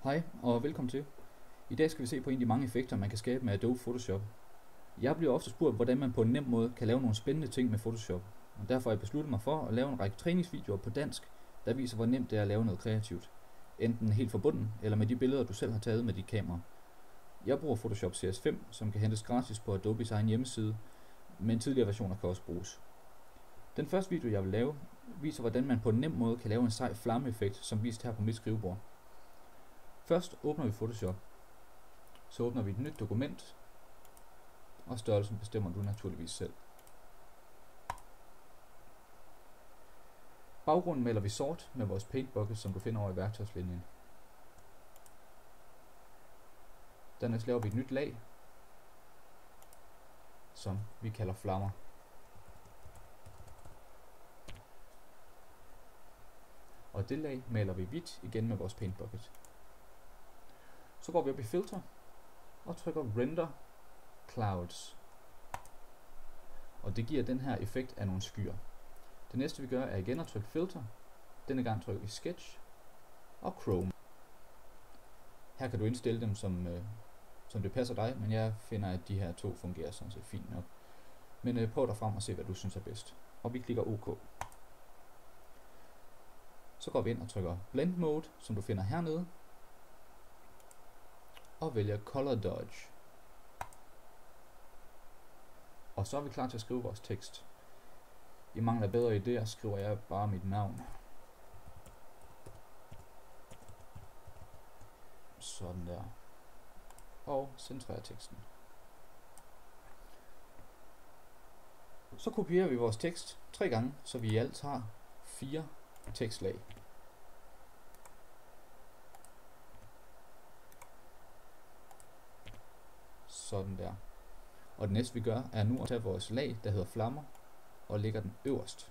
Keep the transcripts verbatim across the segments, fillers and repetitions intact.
Hej og velkommen til. I dag skal vi se på en af de mange effekter, man kan skabe med Adobe Photoshop. Jeg bliver ofte spurgt, hvordan man på en nem måde kan lave nogle spændende ting med Photoshop. Og derfor har jeg besluttet mig for at lave en række træningsvideoer på dansk, der viser, hvor nemt det er at lave noget kreativt. Enten helt forbundet, eller med de billeder, du selv har taget med dit kamera. Jeg bruger Photoshop C S fem, som kan hentes gratis på Adobes egen hjemmeside, men tidligere versioner kan også bruges. Den første video, jeg vil lave, viser, hvordan man på en nem måde kan lave en sej flammeeffekt, som vist her på mit skrivebord. Først åbner vi Photoshop. Så åbner vi et nyt dokument, og størrelsen bestemmer du naturligvis selv. Baggrunden maler vi sort med vores paint bucket, som du finder over i værktøjslinjen. Dernæst laver vi et nyt lag, som vi kalder flammer. Og det lag maler vi hvidt igen med vores paint bucket. Så går vi op i filter og trykker render clouds. Og det giver den her effekt af nogle skyer. Det næste vi gør er igen at trykke filter. Denne gang trykker vi sketch og chrome. Her kan du indstille dem som, øh, som det passer dig, men jeg finder at de her to fungerer sådan set fint nok. Men øh, prøv dig frem og se hvad du synes er bedst. Og vi klikker OK. Så går vi ind og trykker blend mode, som du finder hernede. Og vælger color dodge. Og så er vi klar til at skrive vores tekst. I mangel af bedre idéer skriver jeg bare mit navn. Sådan der. Og centrerer teksten. Så kopierer vi vores tekst tre gange, så vi i alt har fire tekstlag. Sådan der. Og det næste vi gør er nu at tage vores lag, der hedder flammer, og lægger den øverst.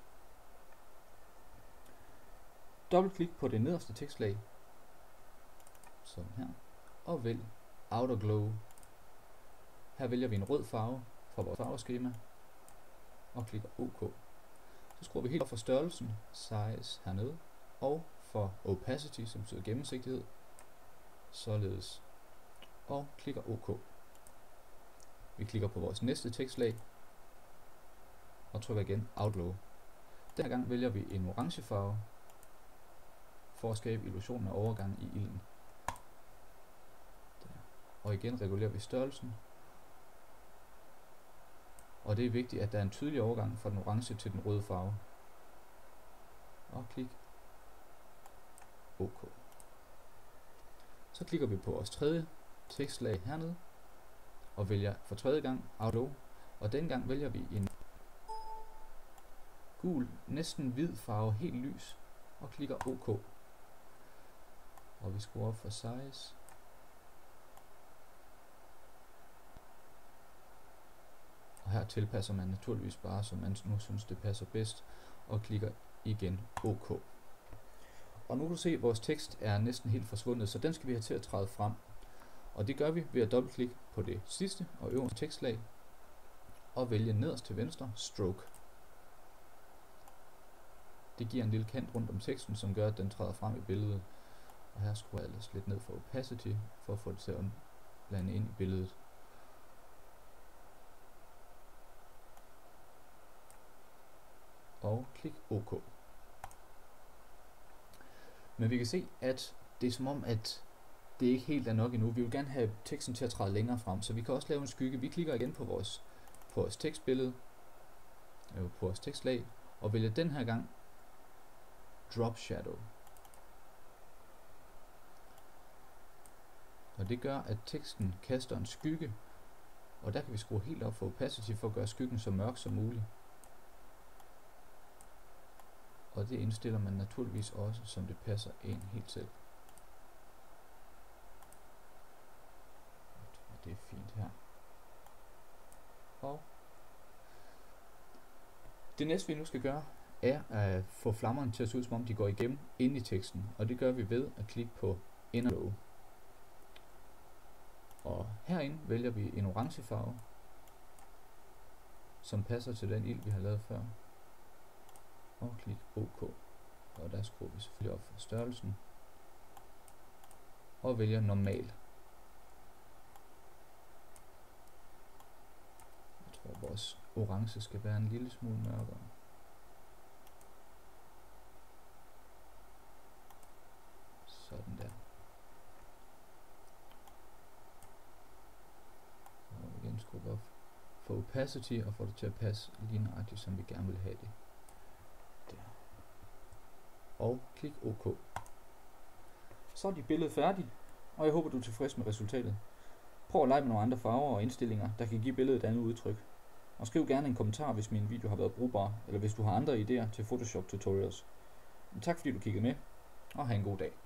Dobbeltklik på det nederste tekstlag, sådan her, og vælg Outer Glow. Her vælger vi en rød farve fra vores farveskema, og klikker OK. Så skruer vi helt op for størrelsen, size hernede, og for opacity, som betyder gennemsigtighed, således, og klikker OK. Vi klikker på vores næste tekstlag og trykker igen Outlaw. Denne gang vælger vi en orange farve for at skabe illusionen af overgang i ilden. Der. Og igen regulerer vi størrelsen. Og det er vigtigt, at der er en tydelig overgang fra den orange til den røde farve. Og klik OK. Så klikker vi på vores tredje tekstlag hernede og vælger for tredje gang Outlaw, og denne gang vælger vi en gul, næsten hvid farve, helt lys, og klikker OK. Og vi skruer op for size. Og her tilpasser man naturligvis bare, som man nu synes det passer bedst, og klikker igen OK. Og nu kan du se, at vores tekst er næsten helt forsvundet, så den skal vi have til at træde frem. Og det gør vi ved at dobbeltklikke på det sidste og øverste tekstlag og vælge nederst til venstre Stroke. Det giver en lille kant rundt om teksten, som gør, at den træder frem i billedet. Og her skruer jeg ellers lidt ned for opacity, for at få det til at blande ind i billedet. Og klik OK. Men vi kan se, at det er som om, at det ikke helt er nok endnu. Vi vil gerne have teksten til at træde længere frem, så vi kan også lave en skygge. Vi klikker igen på vores, på vores tekstbillede, øh, på vores tekstlag, og vælger den her gang Drop Shadow. Og det gør, at teksten kaster en skygge, og der kan vi skrue helt op for opacity for at gøre skyggen så mørk som muligt. Og det indstiller man naturligvis også, som det passer en helt selv. Det er fint her. Og det næste vi nu skal gøre er at få flammerne til at se ud som om de går igennem ind i teksten, og det gør vi ved at klikke på Inner Glow. Og herinde vælger vi en orange farve, som passer til den ild vi har lavet før, og klik OK. Og der skruer vi selvfølgelig op for størrelsen. og vælger normal. Jeg tror vores orange skal være en lille smule mørkere. Sådan der. Og igen skubbe op for opacity og få det til at passe lige nøjagtigt, som vi gerne vil have det. Der. Og klik OK. Så er dit billede færdigt, og jeg håber du er tilfreds med resultatet. Prøv at lege med nogle andre farver og indstillinger, der kan give billedet et andet udtryk. Og skriv gerne en kommentar, hvis min video har været brugbar, eller hvis du har andre idéer til Photoshop tutorials. Tak fordi du kiggede med, og have en god dag.